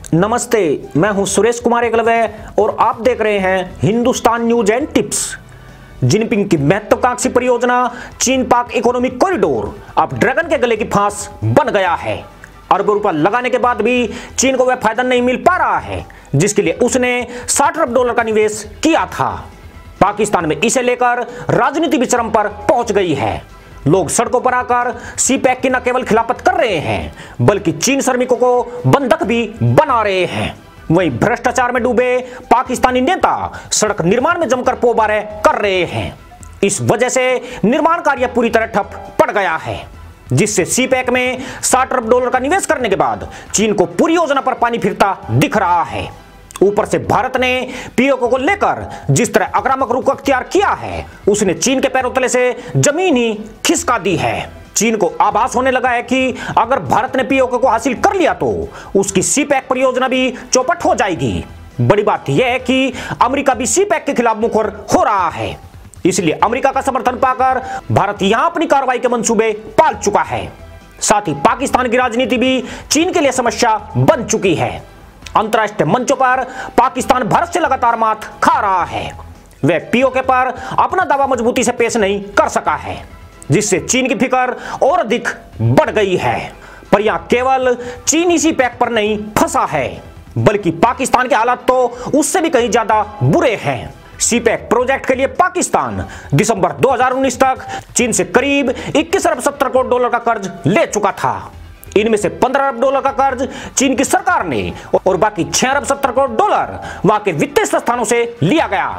नमस्ते, मैं हूं सुरेश कुमार एकलव्य और आप देख रहे हैं Hindustan news and tips. Jinping की महत्वाकांक्षी परियोजना चीन पाक इकोनॉमिक कॉरिडोर अब ड्रैगन के गले की फांस बन गया है। अरबों रुपया लगाने के बाद भी चीन को वह फायदा नहीं मिल पा रहा है जिसके लिए उसने $60 अरब का निवेश किया था। पाकिस्तान में इसे लेकर राजनीति भी चरम पर पहुंच गई है। लोग सड़कों पर आकर सीपैक की न केवल खिलाफत कर रहे हैं बल्कि चीन श्रमिकों को बंधक भी बना रहे हैं। वहीं भ्रष्टाचार में डूबे पाकिस्तानी नेता सड़क निर्माण में जमकर पोबारे कर रहे हैं। इस वजह से निर्माण कार्य पूरी तरह ठप पड़ गया है, जिससे सीपैक में $60 अरब का निवेश करने के बाद चीन को पूरी योजना पर पानी फिरता दिख रहा है। ऊपर से भारत ने पीओके को लेकर जिस तरह आक्रामक रुख अख्तियार किया है, उसने चीन के पैरों तले से जमीन ही खिसका दी है। चीन को आभास होने लगा है कि अगर भारत ने पीओके को हासिल कर लिया तो उसकी सीपैक परियोजना भी चौपट हो जाएगी। बड़ी बात यह है कि अमेरिका भी सीपैक के खिलाफ मुखर हो रहा है, इसलिए अमेरिका का समर्थन पाकर भारत यहां अपनी कार्रवाई के मंसूबे पाल चुका है। साथ ही पाकिस्तान की राजनीति भी चीन के लिए समस्या बन चुकी है। अंतर्राष्ट्रीय मंचों पर पाकिस्तान भारत से लगातार मात खा रहा है। वह पीओके पर अपना दावा मजबूती से पेश नहीं कर सका है, जिससे चीन की फिक्र और अधिक बढ़ गई है। पर यहां केवल चीन इसी पैक पर नहीं फंसा है, बल्कि पाकिस्तान के हालात तो उससे भी कहीं ज्यादा बुरे हैं। सीपैक प्रोजेक्ट के लिए पाकिस्तान दिसंबर 2019 तक चीन से करीब $21.70 करोड़ का कर्ज ले चुका था। इनमें से $15 अरब का कर्ज चीन की सरकार ने और बाकी $6.70 करोड़ वहां के वित्तीय संस्थानों से लिया गया।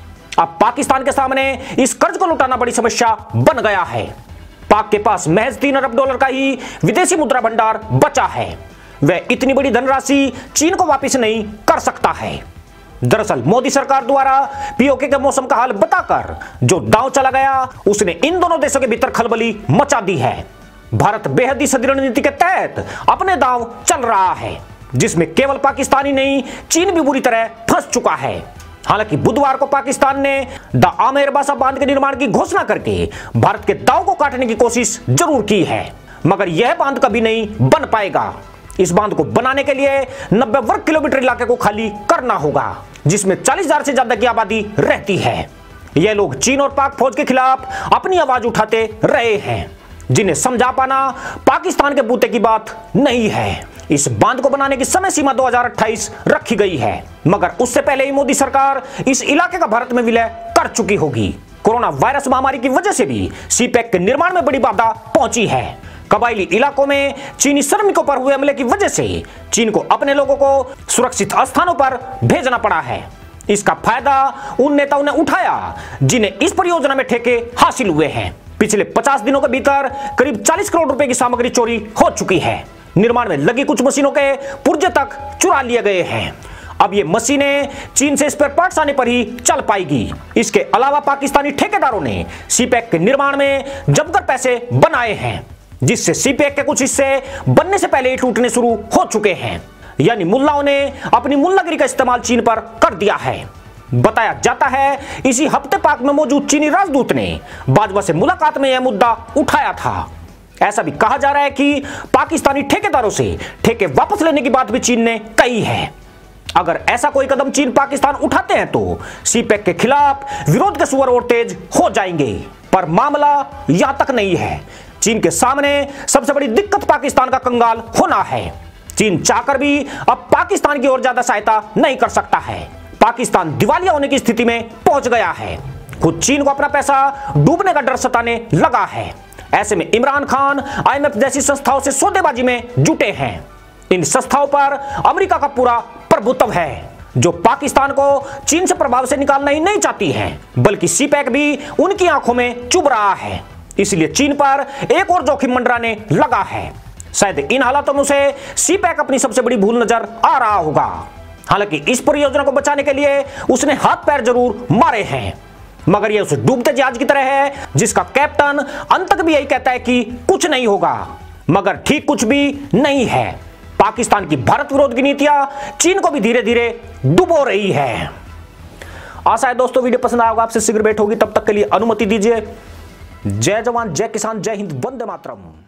अब पाकिस्तान के सामने इस कर्ज को लौटाना बड़ी समस्या बन गया है। पाक के पास महज $3 अरब का ही विदेशी मुद्रा भंडार बचा है। वह इतनी बड़ी धनराशि चीन को वापस नहीं कर सकता है। दरअसल मोदी सरकार द्वारा पीओके के मौसम का हाल बताकर जो दांव चला गया, उसने इन दोनों देशों के भीतर खलबली मचा दी है। भारत बेहद ही सदी रणनीति के तहत अपने दांव चल रहा है, जिसमें केवल पाकिस्तान ही नहीं चीन भी बुरी तरह फंस चुका है। हालांकि बुधवार को पाकिस्तान ने द आमेर बासा बांध के निर्माण की घोषणा करके भारत के दांव को काटने की कोशिश जरूर की है, मगर यह बांध कभी नहीं बन पाएगा। इस बांध को बनाने के लिए 90 वर्ग किलोमीटर इलाके को खाली करना होगा, जिसमें 40,000 से ज्यादा की आबादी रहती है। यह लोग चीन और पाक फौज के खिलाफ अपनी आवाज उठाते रहे हैं, जिन्हें समझा पाना पाकिस्तान के बूते की बात नहीं है। इस बांध को बनाने की समय सीमा 2028 रखी गई है, मगर उससे पहले ही मोदी सरकार इस इलाके का भारत में विलय कर चुकी होगी। कोरोना वायरस महामारी की वजह से भी सीपैक के निर्माण में बड़ी बाधा पहुंची है। कबायली इलाकों में चीनी श्रमिकों पर हुए हमले की वजह से चीन को अपने लोगों को सुरक्षित स्थानों पर भेजना पड़ा है। इसका फायदा उन नेताओं ने उठाया जिन्हें इस परियोजना में ठेके हासिल हुए हैं। पिछले 50 दिनों के भीतर करीब $40 करोड़ की सामग्री चोरी हो चुकी है। निर्माण में लगी कुछ मशीनों के पुर्जे तक चुरा लिए गए हैं। अब ये मशीनें चीन से स्पेयर पार्ट्स आने पर ही चल पाएगी। इसके अलावा पाकिस्तानी ठेकेदारों ने सीपैक के निर्माण में जमकर पैसे बनाए हैं, जिससे सीपैक के कुछ हिस्से बनने से पहले ही टूटने शुरू हो चुके हैं। यानी मुल्लाओं ने अपनी मुल्लागिरी का इस्तेमाल चीन पर कर दिया है। बताया जाता है इसी हफ्ते पाक में मौजूद चीनी राजदूत ने बाजवा से मुलाकात में यह मुद्दा उठाया था। ऐसा भी कहा जा रहा है कि पाकिस्तानी ठेकेदारों से ठेके वापस लेने की बात भी चीन ने कही है। अगर ऐसा कोई कदम चीन पाकिस्तान उठाते हैं तो सीपैक के खिलाफ विरोध के सुअर और तेज हो जाएंगे। पर मामला यहां तक नहीं है। चीन के सामने सबसे बड़ी दिक्कत पाकिस्तान का कंगाल होना है। चीन चाहकर भी अब पाकिस्तान की ओर ज्यादा सहायता नहीं कर सकता है। पाकिस्तान दिवालिया होने की स्थिति में पहुंच गया है। खुद चीन को अपना पैसा डूबने का डर सताने लगा है। ऐसे में इमरान खान IMF जैसी संस्थाओं से सौदेबाजी में जुटे हैं। इन संस्थाओं पर अमेरिका का पूरा प्रभुत्व है, जो पाकिस्तान को चीन से प्रभाव से निकालना ही नहीं चाहती है, बल्कि सीपैक भी उनकी आंखों में चुभ रहा है। इसलिए चीन पर एक और जोखिम मंडराने लगा है। शायद इन हालातों में उसे सीपैक अपनी सबसे बड़ी भूल नजर आ रहा होगा। हालांकि इस परियोजना को बचाने के लिए उसने हाथ पैर जरूर मारे हैं, मगर यह उस डूबते जहाज की तरह है जिसका कैप्टन अंत तक भी यही कहता है कि कुछ नहीं होगा, मगर ठीक कुछ भी नहीं है। पाकिस्तान की भारत विरोध की नीतियां चीन को भी धीरे धीरे डुबो रही है। आशा है दोस्तों वीडियो पसंद आएगा, आपसे शीघ्र भेंट होगी। तब तक के लिए अनुमति दीजिए। जय जवान, जय किसान, जय हिंद, वंदे मातरम।